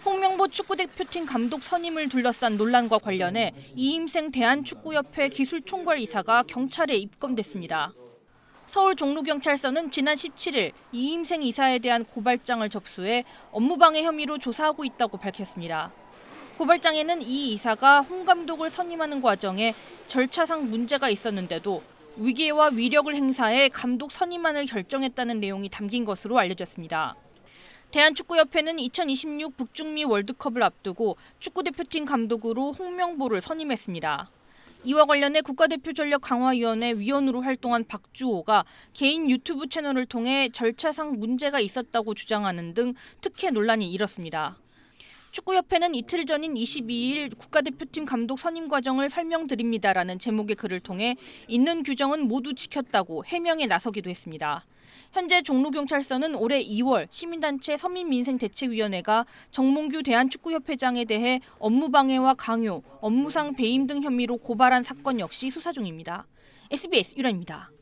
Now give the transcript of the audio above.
홍명보 축구대표팀 감독 선임을 둘러싼 논란과 관련해 이임생 대한축구협회 기술총괄 이사가 경찰에 입건됐습니다. 서울 종로경찰서는 지난 17일 이임생 이사에 대한 고발장을 접수해 업무방해 혐의로 조사하고 있다고 밝혔습니다. 고발장에는 이 이사가 홍 감독을 선임하는 과정에 절차상 문제가 있었는데도 위계와 위력을 행사해 감독 선임안을 결정했다는 내용이 담긴 것으로 알려졌습니다. 대한축구협회는 2026 북중미 월드컵을 앞두고 축구대표팀 감독으로 홍명보를 선임했습니다. 이와 관련해 국가대표 전력 강화위원회 위원으로 활동한 박주호가 개인 유튜브 채널을 통해 절차상 문제가 있었다고 주장하는 등 특혜 논란이 일었습니다. 축구협회는 이틀 전인 22일 국가대표팀 감독 선임 과정을 설명드립니다라는 제목의 글을 통해 있는 규정은 모두 지켰다고 해명에 나서기도 했습니다. 현재 종로경찰서는 올해 2월 시민단체 서민민생대책위원회가 정몽규 대한축구협회장에 대해 업무방해와 강요, 업무상 배임 등 혐의로 고발한 사건 역시 수사 중입니다. SBS 유라입니다.